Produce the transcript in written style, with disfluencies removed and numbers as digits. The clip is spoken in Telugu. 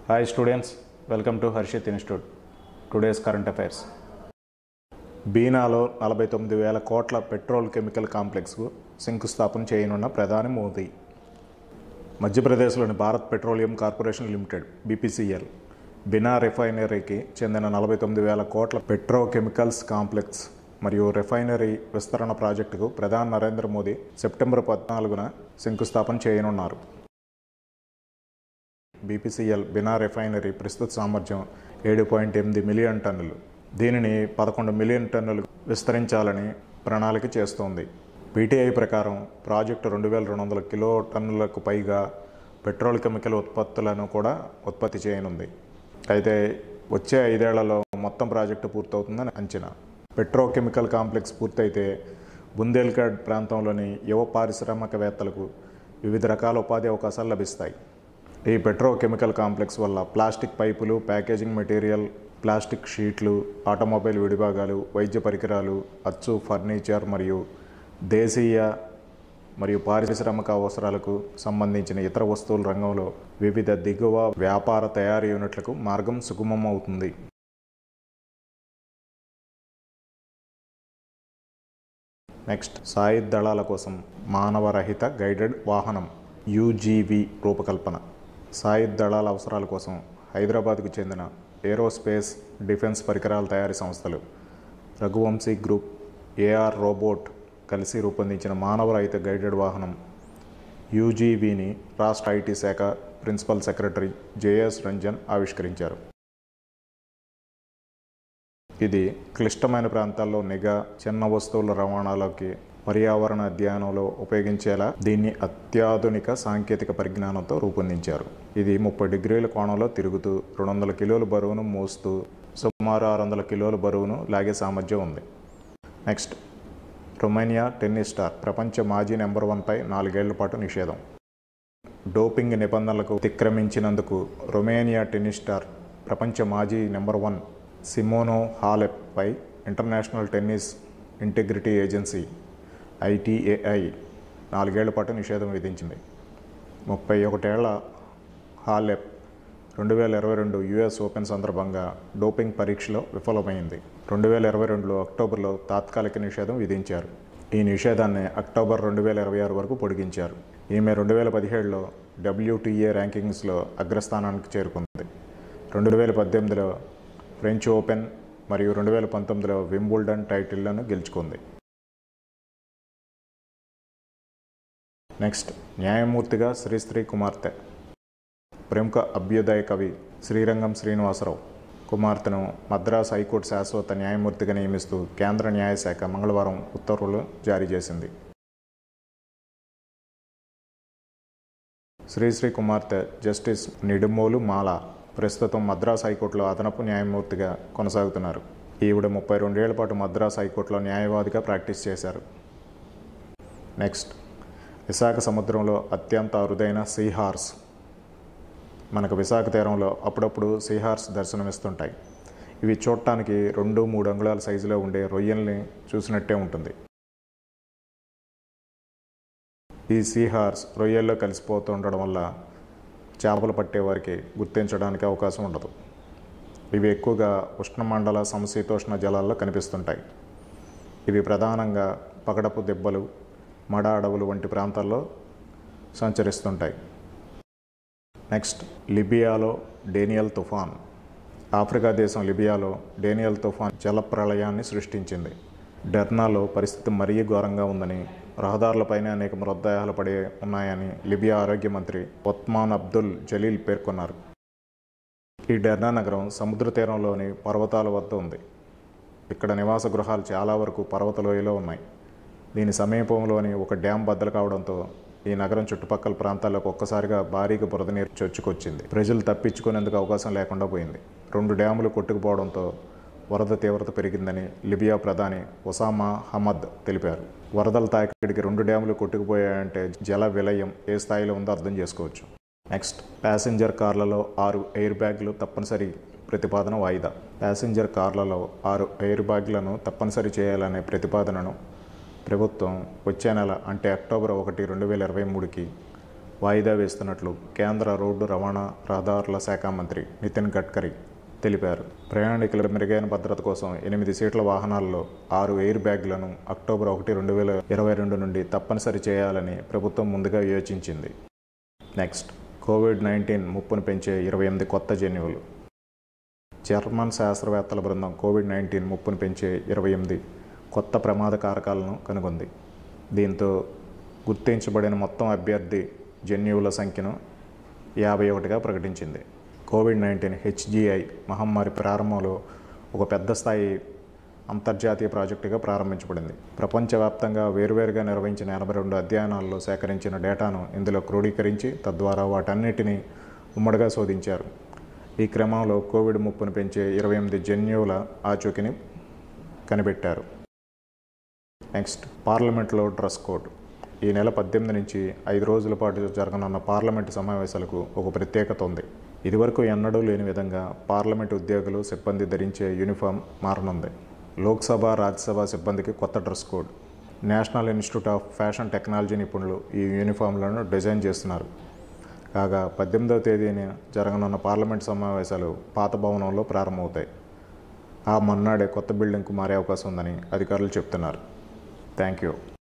Hi students, welcome to Harshit Institute. Today's current affairs. బీనాలో 49,000 కోట్ల పెట్రోల్ కెమికల్ కాంప్లెక్స్కు శంకుస్థాపన చేయనున్న ప్రధాని మోదీ. మధ్యప్రదేశ్లోని Bharat petroleum corporation limited BPCL Bina రిఫైనరీకి చెందిన 49,000 కోట్ల పెట్రోకెమికల్స్ కాంప్లెక్స్ మరియు రిఫైనరీ విస్తరణ ప్రాజెక్టుకు ప్రధాని నరేంద్ర మోదీ సెప్టెంబర్ 14న శంకుస్థాపన చేయనున్నారు. BPCL బినా రిఫైనరీ ప్రస్తుత సామర్థ్యం 7.8 మిలియన్ టన్నులు. దీనిని 11 మిలియన్ టన్నులు విస్తరించాలని ప్రణాళిక చేస్తోంది. PTI ప్రకారం ప్రాజెక్టు 2,200 కిలో టన్నులకు పైగా పెట్రోల్ కెమికల్ ఉత్పత్తులను కూడా ఉత్పత్తి చేయనుంది. అయితే వచ్చే 5 ఏళ్లలో మొత్తం ప్రాజెక్టు పూర్తవుతుందని అంచనా. పెట్రోకెమికల్ కాంప్లెక్స్ పూర్తయితే బుందేల్ఖండ్ ప్రాంతంలోని యువ పారిశ్రామికవేత్తలకు వివిధ రకాల ఉపాధి అవకాశాలు లభిస్తాయి. ఈ పెట్రోకెమికల్ కాంప్లెక్స్ వల్ల ప్లాస్టిక్ పైపులు, ప్యాకేజింగ్ మెటీరియల్, ప్లాస్టిక్ షీట్లు, ఆటోమొబైల్ విడిభాగాలు, వైద్య పరికరాలు, అచ్చు, ఫర్నిచర్ మరియు దేశీయ మరియు పారిశ్రామిక అవసరాలకు సంబంధించిన ఇతర వస్తువుల రంగంలో వివిధ దిగువ వ్యాపార తయారీ యూనిట్లకు మార్గం సుగమం అవుతుంది. నెక్స్ట్, సాయుధ దళాల కోసం మానవరహిత గైడెడ్ వాహనం UGV రూపకల్పన. సాయుధ దళాల అవసరాల కోసం హైదరాబాద్కు చెందిన ఏరోస్పేస్ డిఫెన్స్ పరికరాల తయారీ సంస్థలు రఘువంశీ గ్రూప్, AR రోబోట్ కలిసి రూపొందించిన మానవరహిత గైడెడ్ వాహనం UGVని రాష్ట్ర IT శాఖ ప్రిన్సిపల్ సెక్రటరీ JS రంజన్ ఆవిష్కరించారు. ఇది క్లిష్టమైన ప్రాంతాల్లో నిఘా, చిన్న వస్తువుల రవాణాలోకి, పర్యావరణ అధ్యయనంలో ఉపయోగించేలా దీన్ని అత్యాధునిక సాంకేతిక పరిజ్ఞానంతో రూపొందించారు. ఇది 30 డిగ్రీల కోణంలో తిరుగుతూ 200 కిలోల బరువును మోస్తూ సుమారు 600 కిలోల బరువును లాగే సామర్థ్యం ఉంది. నెక్స్ట్, రొమేనియా టెన్నిస్ స్టార్ ప్రపంచ మాజీ నెంబర్ 1పై 4 ఏళ్ల పాటు నిషేధం. డోపింగ్ నిబంధనలకు అతిక్రమించినందుకు రొమేనియా టెన్నిస్ స్టార్ ప్రపంచ మాజీ నెంబర్ 1 సిమోనా హాలెప్పై international tennis integrity agency ITAI 4 ఏళ్ల పాటు నిషేధం విధించింది. 31 ఏళ్ల హాలెప్ 2022 US ఓపెన్ సందర్భంగా డోపింగ్ పరీక్షలో విఫలమైంది. 2022 అక్టోబర్లో తాత్కాలిక నిషేధం విధించారు. ఈ నిషేధాన్ని అక్టోబర్ 2026 వరకు పొడిగించారు. ఈమె 2017లో WTA ర్యాంకింగ్స్లో అగ్రస్థానానికి చేరుకుంది. 2018లో ఫ్రెంచ్ ఓపెన్ మరియు 2019లో వింబుల్డన్ టైటిళ్లను గెలుచుకుంది. నెక్స్ట్, న్యాయమూర్తిగా శ్రీశ్రీ కుమార్తె. ప్రముఖ అభ్యుదయ కవి శ్రీరంగం శ్రీనివాసరావు కుమార్తెను మద్రాసు హైకోర్టు శాశ్వత న్యాయమూర్తిగా నియమిస్తూ కేంద్ర న్యాయశాఖ మంగళవారం ఉత్తర్వులు జారీ చేసింది. శ్రీశ్రీ కుమార్తె జస్టిస్ నిడుమోలు మాల ప్రస్తుతం మద్రాసు హైకోర్టులో అదనపు న్యాయమూర్తిగా కొనసాగుతున్నారు. ఈవిడ 32 ఏళ్ల పాటు మద్రాసు హైకోర్టులో న్యాయవాదిగా ప్రాక్టీస్ చేశారు. నెక్స్ట్, విశాఖ సముద్రంలో అత్యంత అరుదైన సీ హార్స్. మనకు విశాఖ తీరంలో అప్పుడప్పుడు సీ హార్స్ దర్శనమిస్తుంటాయి. ఇవి చూడటానికి 2-3 అంగుళాల సైజులో ఉండే రొయ్యల్ని చూసినట్టే ఉంటుంది. ఈ సీ హార్స్ రొయ్యల్లో కలిసిపోతుండడం వల్ల చేపలు పట్టే వారికి గుర్తించడానికి అవకాశం ఉండదు. ఇవి ఎక్కువగా ఉష్ణమండల సమశీతోష్ణ జలాల్లో కనిపిస్తుంటాయి. ఇవి ప్రధానంగా పగడపు దెబ్బలు, మడ అడవులు వంటి ప్రాంతాల్లో సంచరిస్తుంటాయి. నెక్స్ట్, లిబియాలో డేనియల్ తుఫాన్. ఆఫ్రికా దేశం లిబియాలో డేనియల్ తుఫాన్ జలప్రళయాన్ని సృష్టించింది. డెర్నాలో పరిస్థితి మరీ ఘోరంగా ఉందని, రహదారులపైనే అనేక మృతదేహాలు పడి ఉన్నాయని లిబియా ఆరోగ్య మంత్రి ఒత్మాన్ అబ్దుల్ జలీల్ పేర్కొన్నారు. ఈ డెర్నా నగరం సముద్ర తీరంలోని పర్వతాల వద్ద ఉంది. ఇక్కడ నివాస గృహాలు చాలా వరకు పర్వత లోయలో ఉన్నాయి. దీని సమీపంలోని ఒక డ్యాం బద్దలు కావడంతో ఈ నగరం చుట్టుపక్కల ప్రాంతాలకు ఒక్కసారిగా భారీగా బురద నీరు చొచ్చుకొచ్చింది. ప్రజలు తప్పించుకునేందుకు అవకాశం లేకుండా పోయింది. 2 డ్యాములు కొట్టుకుపోవడంతో వరద తీవ్రత పెరిగిందని లిబియా ప్రధాని ఒసామా హమద్ తెలిపారు. వరదల తాకిడికి 2 డ్యాములు కొట్టుకుపోయాయంటే జల విలయం ఏ స్థాయిలో ఉందో అర్థం చేసుకోవచ్చు. నెక్స్ట్, ప్యాసింజర్ కార్లలో 6 ఎయిర్ బ్యాగ్లు తప్పనిసరి ప్రతిపాదన వాయిదా. ప్యాసింజర్ కార్లలో 6 ఎయిర్ బ్యాగ్లను తప్పనిసరి చేయాలనే ప్రతిపాదనను ప్రభుత్వం వచ్చే నెల అంటే అక్టోబర్ 1, 2023కి వాయిదా వేస్తున్నట్లు కేంద్ర రోడ్డు రవాణా రహదారుల శాఖ మంత్రి నితిన్ గడ్కరీ తెలిపారు. ప్రయాణికుల మెరుగైన భద్రత కోసం 8 సీట్ల వాహనాల్లో 6 ఎయిర్ బ్యాగ్లను అక్టోబర్ 1, 2022 నుండి తప్పనిసరి చేయాలని ప్రభుత్వం ముందుగా యోచించింది. నెక్స్ట్, కోవిడ్-19 ముప్పును పెంచే 28 కొత్త జన్యువులు. జర్మన్ శాస్త్రవేత్తల బృందం కోవిడ్-19 ముప్పును పెంచే 28 కొత్త ప్రమాద కారకాలను కనుగొంది. దీంతో గుర్తించబడిన మొత్తం అభ్యర్థి జన్యువుల సంఖ్యను 51గా ప్రకటించింది. కోవిడ్-19 HGI మహమ్మారి ప్రారంభంలో ఒక పెద్ద స్థాయి అంతర్జాతీయ ప్రాజెక్టుగా ప్రారంభించబడింది. ప్రపంచవ్యాప్తంగా వేర్వేరుగా నిర్వహించిన 82 అధ్యయనాల్లో సేకరించిన డేటాను ఇందులో క్రోడీకరించి తద్వారా వాటన్నిటినీ ఉమ్మడిగా శోధించారు. ఈ క్రమంలో కోవిడ్ ముప్పును పెంచే 28 జన్యువుల ఆచూకీని కనిపెట్టారు. నెక్స్ట్, పార్లమెంట్లో డ్రెస్ కోడ్. ఈ నెల 18 నుంచి 5 రోజుల పాటు జరగనున్న పార్లమెంటు సమావేశాలకు ఒక ప్రత్యేకత ఉంది. ఇదివరకు ఎన్నడూ లేని విధంగా పార్లమెంటు ఉద్యోగులు, సిబ్బంది ధరించే యూనిఫామ్ మారనుంది. లోక్సభ, రాజ్యసభ సిబ్బందికి కొత్త dress code. National institute of fashion technology నిపుణులు ఈ యూనిఫామ్లను డిజైన్ చేస్తున్నారు. కాగా 18వ తేదీన జరగనున్న పార్లమెంట్ సమావేశాలు పాత భవనంలో ప్రారంభమవుతాయి. ఆ మర్నాడే కొత్త బిల్డింగ్కు మారే అవకాశం ఉందని అధికారులు చెబుతున్నారు. Thank you.